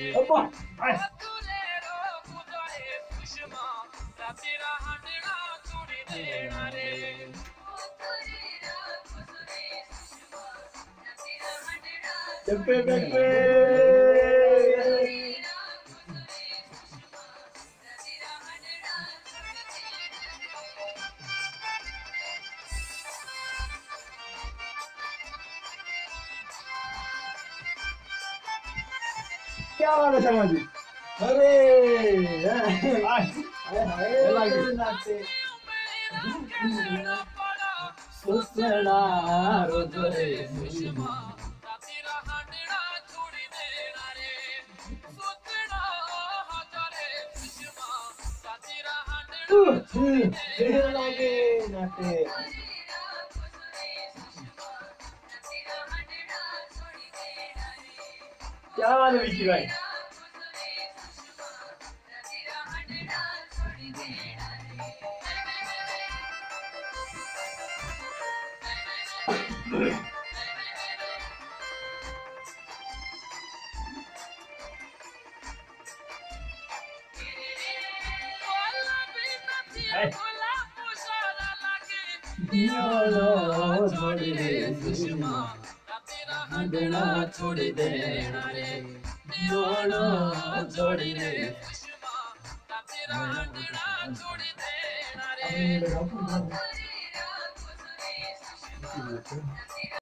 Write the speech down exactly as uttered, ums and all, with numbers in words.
अब्बा आय चप्पे चप्पे क्या बात है शर्मा जी अरे हाय हाय नाते सुसड़ा रोजरे सुषमा तेरा हंडड़ा छोड़ी देना रे सुसड़ा हजारे सुषमा तेरा हंडड़ा छोड़ी देना लगे नाते क्या वाले विकी भाई छोड़ी दे सुषमा तेरा हंडड़ा छोड़ी देना रे जोड़ो छोड़ी दे सुषमा तेरा हंडड़ा छोड़ी देना रे